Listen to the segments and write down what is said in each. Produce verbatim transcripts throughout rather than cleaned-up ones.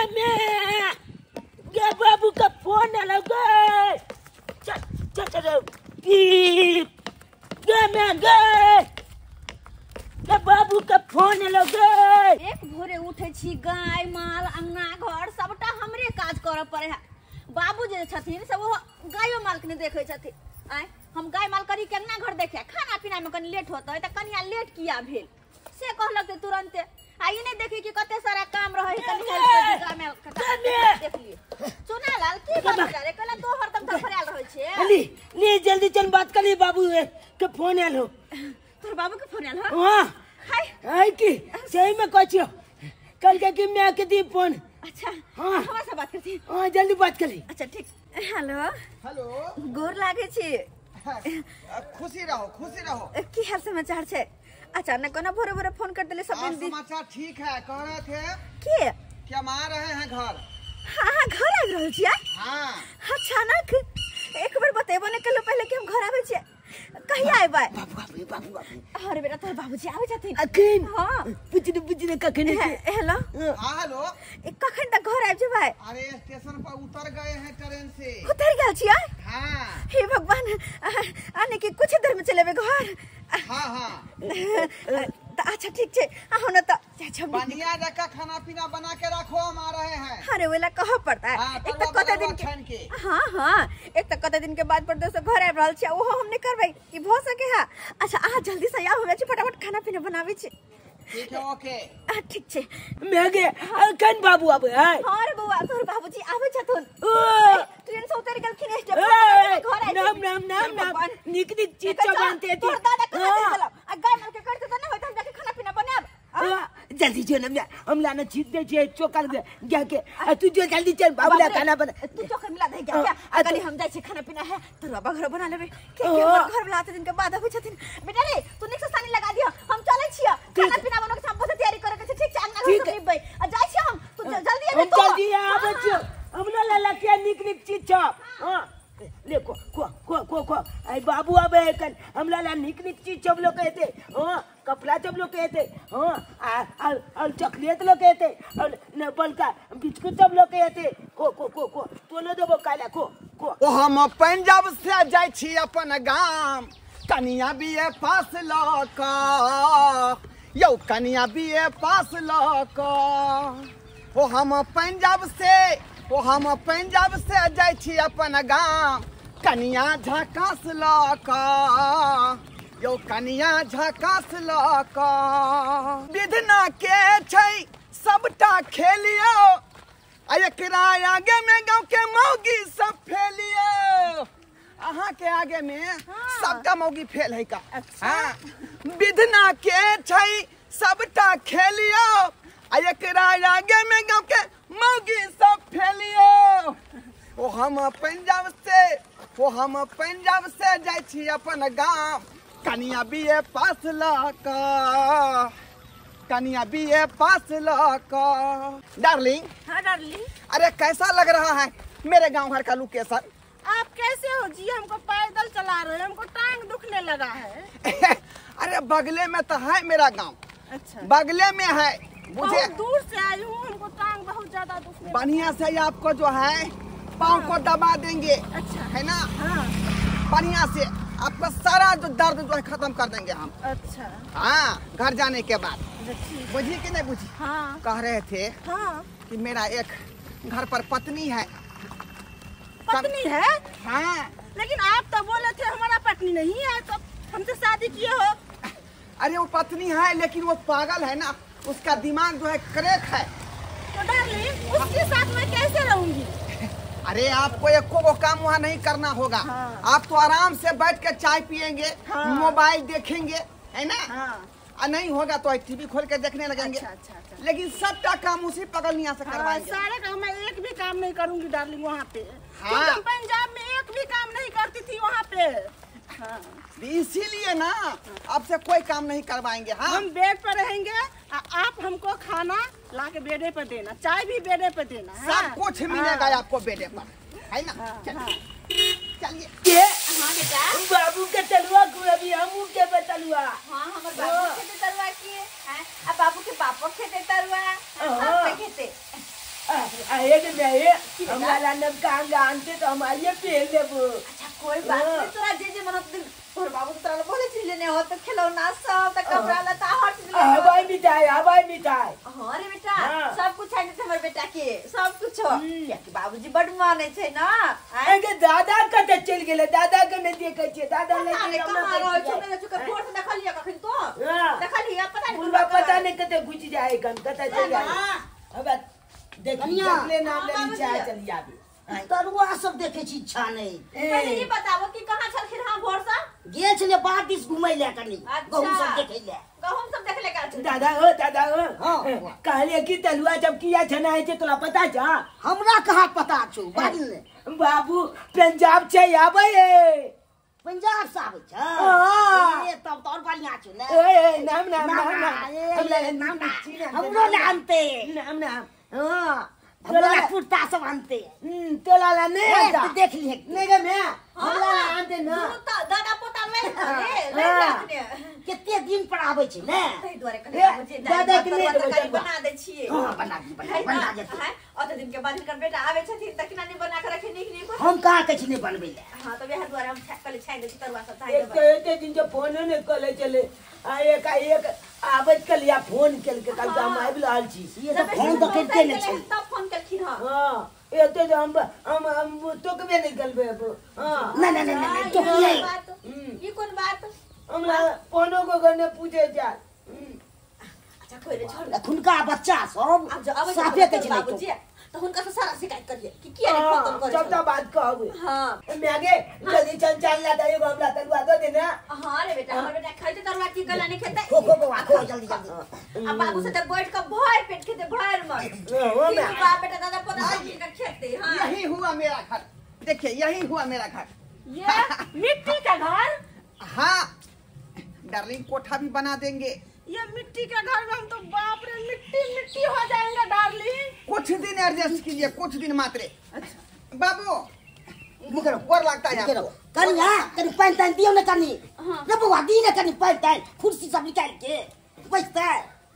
मैं ये बाबू का फोन न लगे। चल चल चल ये मैं गए ये बाबू का फोन न लगे। एक भोरे उठे छी गाय माल अंगना घर सबटा हमरे काज करे पड़े है। बाबू जे छथिन से वो गायो माल के देखे छथिन। आय हम गाय माल करी के अंगना घर देखे खाना पीना में कनी लेट होता है त कनिया लेट किया भेल से कहलक ते तुरंते आई ने देखी कि कते सारा काम रहे कनी हेल्प कर गाय में देख लिए। सुना लाल की बात करे कहला तो हरदम धफराल रहे छे। ली ली जल्दी चल बात कर ली बाबू के फोन आलो। तोर बाबू के फोन आल ह हां हाय हाय की सही में कहछियो कल के कि मैं के दी फोन। अच्छा हां हमरा से बात करती। हां जल्दी बात कर ली। अच्छा ठीक हेलो हेलो गोर लागे छी। खुशी रहो खुशी रहो। की हाल समाचार छे? अचानक कोना भोरे भोरे फोन कर देले सब दिन। समाचार ठीक है कह रहे थे के कि हम आ रहे हैं घर। हां हां घर आ रहल छी। हां अचानक एक बार बतेबो ने कलो पहले कि हम घर आबै छी कहिया आबै? बाबू बाबू बाबू बाबू अरे बेटा तोर बाबूजी आबै छथिन अखन। हां पुछने पुछने कखन हेलो हां हेलो कखन तक घर आबै जेबै? अरे स्टेशन पर उतर गए हैं ट्रेन से। उतर गेल छियै? हां हे भगवान आने के कुछ देर में चलेबे घर। हां हां अच्छा ठीक छे आहो न त बढ़िया जगह खाना पीना बना के रखो हम आ रहे हैं। अरे वेला कह पड़ता है हाँ, एक त कते दिन के हां हां एक त कते दिन के बाद पर दोस्त घर आब रहल छी ओहो हम नै करबै कि भ सके है। अच्छा आ जल्दी से आओ हमे फटाफट खाना पीना बनाबै छी। ठीक है ओके ठीक छे मैं गे कन बाबू आबै है। हां रे बउआ तोर बाबूजी आबै छथुन ट्रेन से उतर गेलखिन स्टेशन घर आइ नाम नाम नाम नाम निक निक चीज सब बनते थी। हां आ गाय माल के करते त न होत हम जाके खाना पीना बनाब। जल्दी जो ना हम लाना छीट दे छे चोकर गया के तू जो जल्दी चल बाबू ला खाना बना। तू चोकर मिला दे क्या अगली हम जाय छे खाना पीना है तो बाबा घर बना लेबे के के घर बुलाते दिन के बाद आबै छथिन। बेटा रे तू निक से सानी लगा दियो हम चलै छियै खाना पीना बनके सब बहुत तैयारी करे के ठीक छै अंगना सब निबै आ जाय छी हम तू जल्दी आबे तो जल्दी आबै छियै हम ना ला ला के निक निक चीज छ। हां ले को को को को को आई बाबू आबे कन हम ला ला निक निक चीज सब लोग कहते। हां कपड़ा सब लोग कहते। हां और और चॉकलेट लोग कहते और नबल का बिस्कुट सब लोग कहते। को को को को तो न देबो काला को को ओ हम पंजाब से जाय छी अपन गांव कनिया बीए पास लक यौ कनिया बीए पास लक। ओ हम पंजाब से ओ हम पंजाब से जाय छी अपन गांव कनिया झकास लक यौ कनिया झकास लक। विधना के छै सबटा खेलियो आ एकरा आगे में गांव के मौगी सब फेलियो। अहाँ के आगे में सबटा मौगी फेल है का। हां विधना के छै सबटा खेलियो आ एकरा आगे में गांव के मौगी सब फेलियो। ओ हम पंजाब से ओ हम पंजाब से जाय छी अपन गांव कनिया बीए पास लक कनिया बीए पास लक। डार्लिंग हां डार्लिंग अरे कैसा लग रहा है मेरे गांव घर का लोकेशन? आप कैसे हो जी? हमको पैदल चला रहे हैं हमको टांग दुखने लगा है। अरे बगले में तो है मेरा गांव। अच्छा बगले में है मुझे दूर से आई हूँ हमको टांग बहुत ज्यादा दुखने। बढ़िया से आपको जो है पाँव को दबा देंगे। अच्छा है ना। हाँ बढ़िया से आपका सारा जो दर्द जो है खत्म कर देंगे हम। अच्छा हाँ घर जाने के बाद बुझी कि नहीं बुझी? हाँ कह रहे थे हाँ कि मेरा एक घर पर पत्नी है। पत्नी है? हाँ लेकिन आप तो बोले थे हमारा पत्नी नहीं है तो हमसे शादी किए हो। अरे वो पत्नी है लेकिन वो पागल है ना उसका दिमाग जो है करेक्ट है। तो डार्लिंग उसके साथ मैं कैसे रहूंगी? अरे आपको एक को काम वहाँ नहीं करना होगा। हाँ। आप तो आराम से बैठ कर चाय पियेंगे। हाँ। मोबाइल देखेंगे है ना। हाँ। आ नहीं होगा तो टीवी खोल के देखने लगेंगे। अच्छा, अच्छा, अच्छा। लेकिन सबका काम उसी पगलनिया से करवाएंगे। हाँ, सारे काम मैं एक भी काम नहीं करूंगी डार्लिंग वहाँ पे। हाँ। तुम पंजाब में एक भी काम नहीं करती थी वहाँ पे। हाँ। इसीलिए ना आपसे कोई काम नहीं करवाएंगे। हाँ हम बेड पर रहेंगे आप हमको खाना ला के बेडे पर देना चाय भी बेडे पर देना। सब कुछ मिलेगा आपको बेडे पर है ना। चलिए के हाँ बेटा बाबू के तलुआ को अभी हमू के बतलुआ। हाँ हमर बाबू खेते तरुआ किए हैं अब बाबू के बापो खेते तरुआ आप खेते आए कि नहीं हमरा ला नमका आनते तो हम आइए पहन लेबो। अच्छा कोई बात नहीं, तोरा जे जे मनत दिन तोर बाबू तोरा बोले छी लेने हो तो खिलौना सब त कपड़ा लता हर चीज ले हवाई मिठाई हवाई मिठाई। हां रे बेटा हाँ। सब कुछ है हमर बेटा के सब कुछ हो क्या कि बाबूजी बड माने छै ना। आगे दादा कते चल गेले, दादा के नहीं देखे छे, दादा ले अरे कहां रहो छ ने चुके फोर से देखलिए कखन तो हाँ। देखलिए पता नहीं बुलवा पता नहीं कते घुस जाए कन कते चल जाए। अब देख कनिया। देख ले नाम ले हाँ, नीचे बाबूजी। चली आबी। तरुआ सब देखे छी इच्छा नहीं। पहले ये बताओ कि कहां छलखिन हां भोर से गेल छले बाहर दिस घुमै ले कनी गहूम सब देखे ले। गहुम सब देख ले का छल दादा ओ दादा ओ हाँ। कहले कि तलुआ जब किया छना है तोला पता छ? हमरा कहाँ पता छौ बाजिल ने। बाबू पंजाब से आबै पंजाब से आबै छ। हाँ। ए तब तो और बढ़िया छौ ने। ए नाम नाम नाम नाम नाम ए, हमरा नाम नाम हमरो जानते। नाम नाम हां हमरा कुर्ता सब आनते। हम्म तोला ला नहीं ए, आता तू देख लिए। नहीं गे मैं हमरा ला आनते ना। दादा पोता ले ले ले हाँ। रखने केते दिन पर आबै छै ने। तै द्वारे ए, कहले मुझे दादा के लिए तरकारी देबै बना दे छिए। हां बना दी बना बना दे। हां और दिन के बाद कर बेटा आवे छथिन त किना नहीं बना के रखे नीक नीक। हम कहाँ कहै छी नहीं बनबै ले। हां तो वह द्वारे हम पहले छाई दे तरुआ सब छाई एक दे। एक दिन जो फोन ने कले चले आ एक एक आबत कलिया फोन केल के कल हम आबि रहल छी। ये सब फोन तो करते नहीं छै। तब फोन करखिन हां हां एक तो जो हम हम हम तो कबे निकलबे अब हां नहीं नहीं नहीं नहीं तो ये ये बात ये कौन बात। हमरा फोनो को गने पूछे जा। अच्छा कोई रे छोड़ खुनका बच्चा सब अब जो आवे साफे कहै छै नहीं बाबूजी तो। तो हुनका से सारा शिकायत करिए कि किया नहीं फोन करे। सबटा बात कहबे हां मैं आगे जल्दी चल चल ला दे हमरा तलवा दे देना। हां रे बेटा हमर बेटा खाइते तरुआ की गला नहीं खेते। खो खो बवा खो जल्दी जल्दी। अब बाबू से तो बैठ के भर पेट खेते भर मर हो कि मैं बाप बेटा दादा पोता सब मिलकर खेते। हां यही हुआ मेरा घर। देखिए यही हुआ मेरा घर। ये मिट्टी का घर। हाँ डार्लिंग कोठा भी बना देंगे। ये मिट्टी का घर में हम तो बाप रे मिट्टी मिट्टी हो जाएंगे डार्लिंग। कुछ दिन एडजस्ट कीजिए, कुछ दिन मात्र। बाबू निकलो और लगता है निकलो आपको? कनी हां कनी पैन तैन दियो ने कनी। हाँ। रे बवा दी ने कनी पैन तैन कुर्सी सब निकाल के बैठता।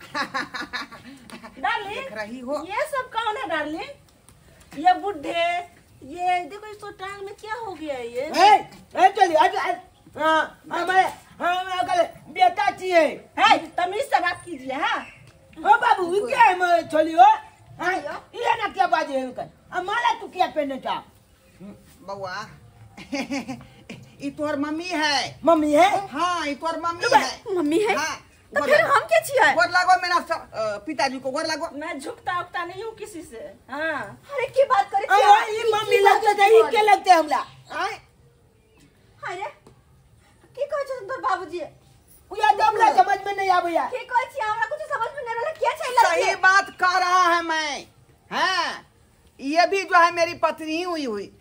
डार्लिंग देख रही हो ये सब कौन है डार्लिंग। ये बुढ़े ये देखो इसको टांग में क्या हो गया ये। ए ए चली आज हां हमें हम कल बेटा चाहिए है तमीज से बात कीजिए। हां ओ बाबू ये क्या है मैं चली हो हां ये ना क्या बात है कर अब माला तू क्या पहने जा। बउआ ये तोहर मम्मी है। मम्मी है हाँ ये तोहर मम्मी है। मम्मी है हाँ तो गोर फिर लगो। हम क्या छिए। गोर लगो मेरा स- अ, पिताजी को गोर लगो। मैं झुकता उकता नहीं हूँ किसी से। हाँ अरे की बात करे ओ ये मम्मी लगते थे ये क्या लगते हमला आए अरे की कहै छ तोर बाबूजी। या तो हमला समझ में नहीं आबैया। की कहै छी हमरा कुछ समझ में नहीं रहल क्या छै सही बात कह रहा है मैं। हाँ ये भी जो है मेरी पत्नी ही हुई हुई।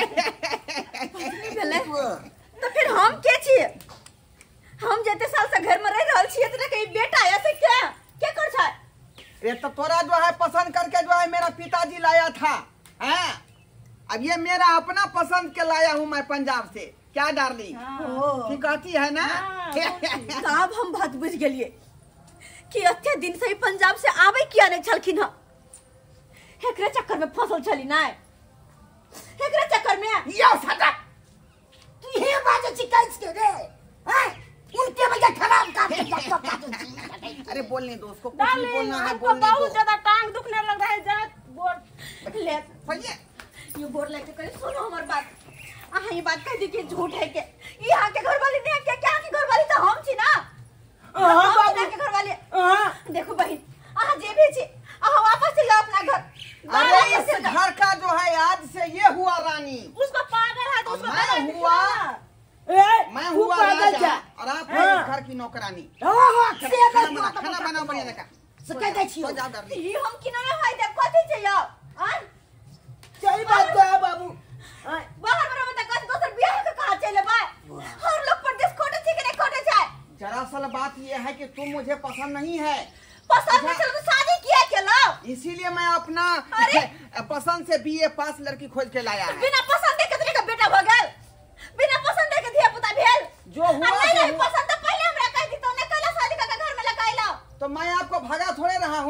भेले तो फिर हम के छिए। हम जते साल से घर में रह रहल छिए त कहीं बेटा ऐसे क्या क्या कर छै। ये तो तोरा जो है पसंद करके जो है मेरा पिताजी लाया था। हाँ अब ये मेरा अपना पसंद के लाया हूँ मैं पंजाब से। क्या डार्लिंग ठीक कहती है ना। अब हम बात बुझ गेलिए कि अत्ते दिन से ही पंजाब से आवे किया नहीं छलखिन ह। एकरे चक्कर में फसल छली ना एकरे चक्कर में। यो सदा तू ये बात चिकाइस के रे। हैं उनके वजह खराब काम के जब तक काटू। अरे बोलने दो उसको कुछ भी बोलना है हमको बोलने बहुत दो। ज्यादा टांग दुखने लग रहा है जात बोर ले भैया ये बोर लेके कहीं सुनो हमारी बात। आहा ये बात कह दी कि झूठ है के यहाँ के घर वाली नहीं है क्या क्या की घर वाली तो हम छी ना। हां हम बाबू के घर वाली। हां देखो बहन आहा जे भी छी आहा वापस चले अपना घर। अरे इस घर का जो है आज से ये हुआ रानी। उसको पागल है तो उसको मैं बना के हुआ खिलाना। ए मैं तू हुआ पागल राजा जा। और आप हाँ। हैं घर की नौकरानी। हां हां से खाना बस बना खाना बनाओ बढ़िया का। से कह दे छी। तो जाओ डार्लिंग। ये हम किनारे हाय दे कथि छै यो। आन सही बात कहा बाबू। हां बाहर बड़ा मत कस दोसर बियाह के कहा चले बा। हर लोग परदेश खोटे छै कि नहीं खोटे छै। दरअसल बात ये है कि तुम मुझे पसंद नहीं है। पसंद में चलो तो शादी किया के लो। इसीलिए मैं अपना अरे! पसंद से बीए पास लड़की खोज के लाया है। बिना पसंद के तेरे का बेटा हो गेल। बिना पसंद के धिया पुता भेल। जो हुआ नहीं सो नहीं हुआ। पसंद तो पहले हमरा कह दी तो ने कहला शादी का घर में लगाई लो। तो मैं आपको भगा थोड़े रहा हूँ, घर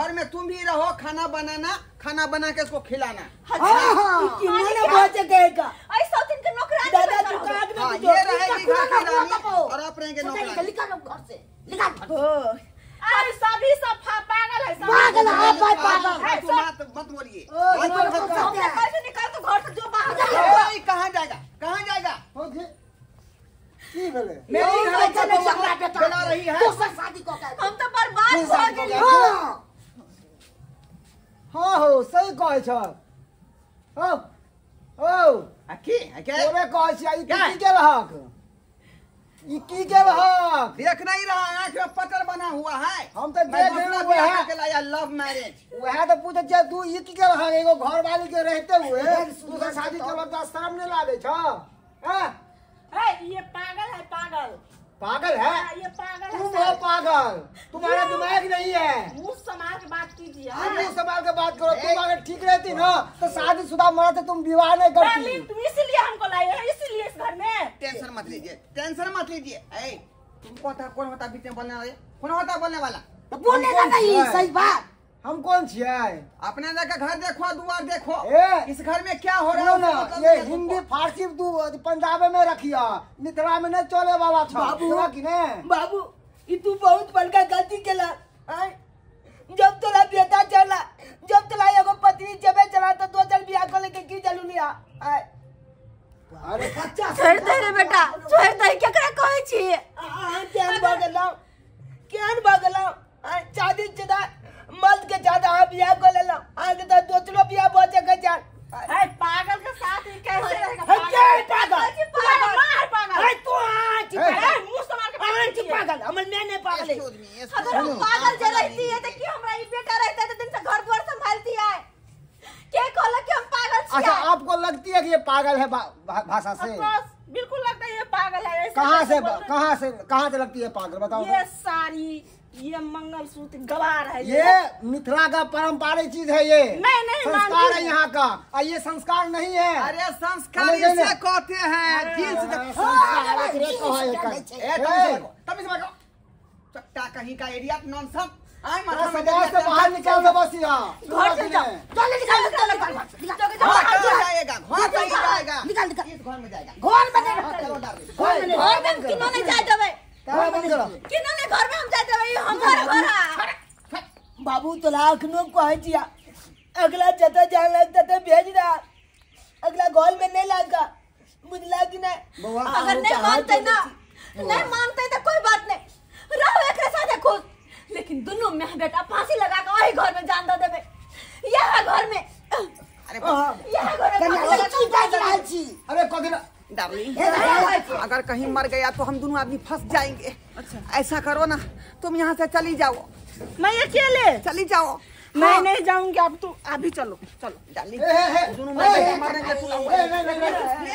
घर में तुम भी रहो, खाना बनाना, खाना बना के इसको खिलाना। हाँ हाँ किन्होंने बहुत कहेगा ऐसा दिन के नौकरानी दादा बन तू रहो। काग हाँ, में ये रहेगी घर की रानी कपो। और आप रहेंगे नौकरानी। निकालो घर से, निकाल घर से। ओ, अरे सभी सब फा- पागल है सब। पागल है, आप भाई पागल। हाँ, तुम मत मत बोलिए। ओ, मत निकाल बोलो, घर कहो। से। घर से निकाल तो घर से जो बाहर जा। ए, कहाँ जाएगा, कहाँ जाएगा? की भेले मेरी ओ, घर बेटा, से बेटा, बना बेटा। बना रही है। दूसरा शादी को कहते हम तो बर्बाद हो गए। हाँ। हाँ हो सही कहै छ हो ओ आ, की है क्या? तोरे कहै छी ई क्या? की के रहक ई की के रहक देख नहीं रहा, आँख में पटर बना हुआ है। हम तो मैं देख दूसरा रहे ब्याह हैं करके लाया, लव मैरिज। वह तो पूछे छ तू ई की के रहक एगो घर वाली के रहते हुए दूसरा शादी के वक्त शर्म नहीं लागे छ हैं है ये पागल है पागल। पागल है हाँ, ये पागल है तुम सर। हो पागल तुम्हारा दिमाग नहीं है मुंह संभाल के बात कीजिए। हम हाँ। ये सवाल के बात करो तुम अगर ठीक रहती ना तो शादीशुदा मर्द से तुम विवाह नहीं करती डार्लिंग, तुम इसीलिए हमको लाए हो, इसीलिए इस घर में। टेंशन मत लीजिए, टेंशन मत लीजिए। ए, तुमको पता कौन होता बीच में बोलने वाले? कौन होता बोलने वाला? तो बोलेगा नहीं, सही बात। हम कौन छियै अपने जगह घर देखो, दुआर देखो। ए, इस घर में क्या हो रहा सुनो है? ना उसका मतलब ये देखो। हिंदी फारसी तू पंजाबी में रखिया मिथिला में नहीं चले वाला था बाबू। सुना कि ने बाबू ई तू बहुत बड़का गलती केला आय जब तोरा बेटा चला जब तोरा एगो पत्नी जबे चला तो दो जन बियाह कर लेके की जलू लिया आय अरे छोड़ दे रे बेटा, छोड़ दे। केकरा कहै छी? आ केन बगलौ केन बगलौ आय शादी जुदा मर्द के ज्यादा आ बियाह कर लेलो आगे तो दूसरो बियाह बचे के जान है पागल के साथ ही कैसे रहेगा? है क्या पागल पागल मार पागल। है तू आज है, मुंह संभाल के बात आज कीजिए। पागल हमर मैं नहीं पागल है Excuse me, excuse अगर हम me. पागल जे रहती है तो कि हमरा ई बेटा रहता तो दिन से घर द्वार संभालती है। के कहला कि हम पागल अच्छा छियै? आपको लगती है कि ये पागल है भा, भा, भाषा से Of course, बिल्कुल लगता है ये पागल है। ऐसे कहाँ से कैसे बोल रहे- कहाँ से कहाँ से लगती है पागल बताओ ये साड़ी, ये मंगलसूत्र गवार है ये मिथिला का पारंपरिक चीज है ये मैं नहीं संस्कार मानती है हूँ। यहाँ का और ये संस्कार नहीं है अरे संस्कार नहीं, नहीं, इसे नहीं। कहते हैं। जींस हाँ, का- संस्कार एकरे कहा है कर। ए, तमीज रखो, तमीज रखो। चट्टा कहीं का एरिया नॉनसेंस। आए माथा में समाज से बाहर निकाल दो बस यहाँ घर से जाओ। चलो निकाल, चलो निकाल घर से, निकाल। घर कहाँ जाएगा? घर कहीं जाएगा? निकाल, निकाल। इस घर में जाएगा। घर में नहीं रहते। चलो डार्लिंग। घर में नहीं घर रहते। में किन्हों ने जाए देवे? क्या बंद करो किन्हों ने घर में हम जाए देवे? ये हमारा घर है। बाबू तो लाख नो कहे छिया अगला जता जान लगता तो भेज रहा अगला गोल में नहीं लगा बुझला कि नहीं बउआ अगर नहीं मानते ना, नहीं मानते तो कोई बात नहीं, रहो एकरे साथे खुश। लेकिन दोनों में बेटा फांसी लगा के वही घर में जान दे देवे। यह घर में अरे यह घर में फांसी लगा के जान दे देवे। अरे कभी ना डार्लिंग, अगर कहीं मर गया तो हम दोनों आदमी फंस जाएंगे। अच्छा ऐसा करो ना, तुम यहाँ से चली जाओ, मैं अकेले चली जाओ। मैं नहीं जाऊंगी। अब तू अभी चलो चलो। डार्लिंग, ए, ए, ए, दोनों ए, मर गए, ए, मरेंगे तू लोग। ए, नहीं, नहीं,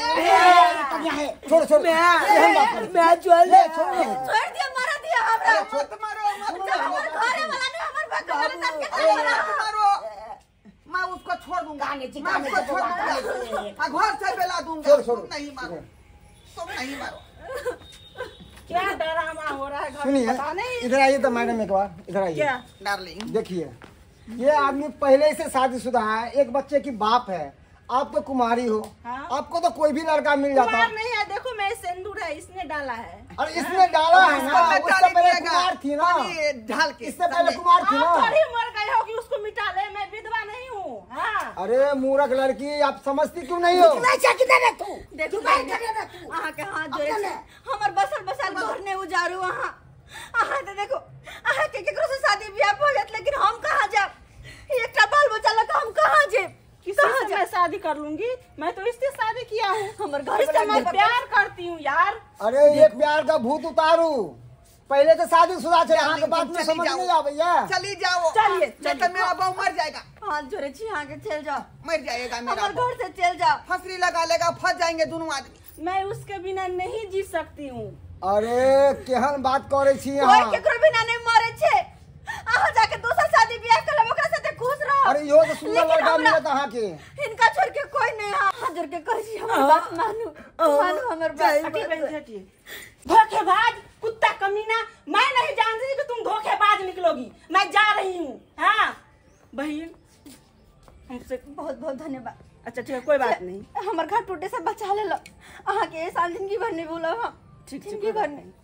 नहीं। छोड़ छोड़ मैं मैं चल ले छोड़ दिया, मारा दिया हमरा। अरे मत मारो, मत जब मारो। हमारे घरे वाला ने हमर बच्चा वाला तन के अरे करे मत वाला। मारो। मैं उसको छोड़ दूंगा, गाने ची, मैं गाने उसको ची, छोड़ गाने दूंगा। हाँ, घर से बेला दूंगा। छोड़, छोड़। तुम नहीं मारो, तुम नहीं मारो। क्या ड्रामा हो रहा है घर में सुनिए पता नहीं इधर आइए तो मैडम एक बार इधर आइए क्या। डार्लिंग, देखिए ये आदमी पहले से शादीशुदा है एक बच्चे की बाप है आप तो कुमारी हो हाँ। आपको तो कोई भी लड़का मिल जाता कुमार नहीं है, देखो मैं सिंदूर है इसने डाला है। और इसने डाला है ना उसको उससे मिटा पहले लीजिएगा। कुमार थी ना पानी ढाल के इससे पहले कुमार थी आप ना थोड़ी मर गए हो कि उसको मिटा ले, मैं विधवा नहीं हूँ। हाँ अरे मूर्ख लड़की आप समझती क्यों नहीं हो नहीं चाहिए किधर है तू? देखो तू नहीं करे ना तू। अहाँ के हाथ जोड़े अपने छै। हमर बसल बसल घर ने उजारू अहाँ। अहाँ तो देखो अहाँ के केकरो से शादी ब्याह हो जात, लेकिन हम कहाँ जाब? एकटा बाल बच्चा लगा हम कहाँ जेब? किसी से मैं शादी कर लूंगी? मैं तो इससे शादी किया हूँ। हमर घर इससे मैं प्यार करती हूँ यार। अरे ये प्यार का भूत उतारू पहले तो शादीशुदा थे यहाँ के बात में चली समझ जाओ। नहीं आ भैया चली जाओ। चलिए, नहीं तो मेरा बहू मर जाएगा, हाथ जोड़े छी, अहाँ के चल जाओ। मर जाएगा मेरा हमर बहू। घर से चल जाओ। फसरी लगा लेगा, फंस जाएंगे दोनों आदमी। मैं उसके बिना नहीं जी सकती हूँ। अरे केहन बात करे छी कोई यहाँ केकरो बिना नहीं मरे छे। अहाँ जाके दोसर शादी ब्याह कर लेब, ओकरा साथे खुश रहो। अरे यो तो सुंदर लेकिन लड़का हमरा- मिलत अहाँ के इनका छोड़ के कोई नहीं। हाथ जोड़ के कह छी हमर बात मानू, मानू हमर बात। हटिए बहन जी, हटिए। धोखेबाज कुत्ता कमीना, मैं नहीं जानती कि तुम धोखेबाज निकलोगी। मैं जा रही हूँ। हाँ बहन, हमसे बहुत बहुत धन्यवाद। अच्छा ठीक है, कोई बात नहीं। हमार घर टूटे से बचा ले लो। अहाँ के ये साल जिंदगी भर नहीं भूलो हम। ठीक ठीक, जिंदगी भर नहीं।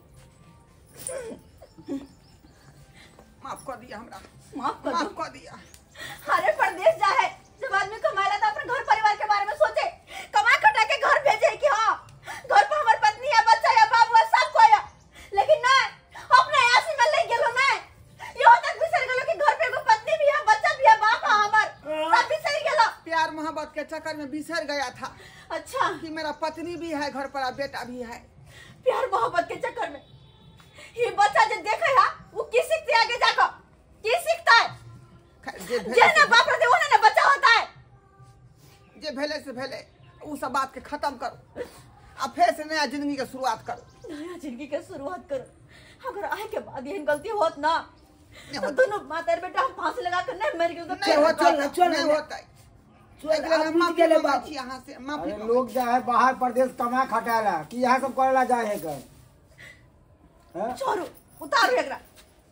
माफ कर दिया हमरा, माफ कर माफ दो। कर दिया। अरे परदेश जा है, जब आदमी कमाएला तो अपने घर परिवार के बारे में सोचे, कमा खटा के घर भेजे कि हाँ घर पर हमार पत्नी है, बच्चा है, बाबू है, सब कोई है। लेकिन नहीं, अपने ऐसी में ले गेलो नहीं। यो तक बिसर गेलो कि घर पे एगो पत्नी भी है, बच्चा भी है, बाप है हमर, सब बिसर गेलो। प्यार मोहब्बत के चक्कर में बिसर गया था अच्छा, कि मेरा पत्नी भी है घर पर, बेटा भी है। प्यार मोहब्बत के चक्कर में ये बच्चा जो देखे है वो की सीखते आगे जाकर, की सीखता है? खैर, जे भेले जे से- ना बाप रहते वो ना बच्चा होता है। जे भेले से भेले उ सब बात के खत्म करो, अब फिर से नया जिंदगी के शुरुआत करो। नया जिंदगी के शुरुआत करो। अगर आए के बाद यही गलती होत ना नहीं तो होता। दोनों माता और बेटा हम फांसी लगा कर नहीं मर गए तो नहीं फिर- होता चल, है, चल, नहीं चल। होता है। चल, अगले आप हम बीत माफी गेले मांगै बाबू। छी यहाँ से, माफी अरे मांगै लोग जा है बाहर प्रदेश कमा खटाला कि यहाँ सब करेला जाए है कर हैं? छोड़ू उतारू एकरा।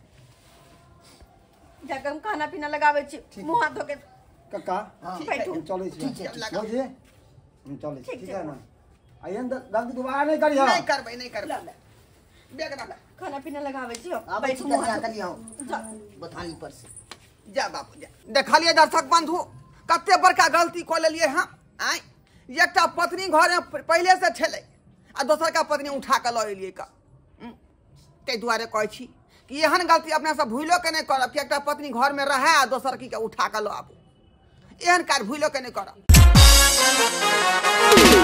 जाकर हम खाना पीना लगावे छी, मुंह हाथ धो के कक्का ठीक है। बैठू। हम चले छी ठीक है, लगा। बुझे हम चले छी ठीक ठीक छै। है ना। आइए गलती दोबारा नहीं करियो। नहीं करबै, नहीं करबै। बेग रख, खाना पीना लगावे छी। अब बैठू बैठ मुंह हाथ के लिया जा। बथानी पर से जा बाबू जा। देखलिए दर्शक बंधु, कते बड़का गलती कऽ लेलिए हम। आइ एकटा पत्नी घर में पहले से छलै आ दोसर का पत्नी उठा के लऽ एलिए का। ताहि दुआरे कहै छी कि एहन गलती अपना सब भूलो के नहीं करब कि एकटा पत्नी घर में रहे आ दोसर की के उठा के लऽ आबू। एहन कार्य भूलो के नहीं करब।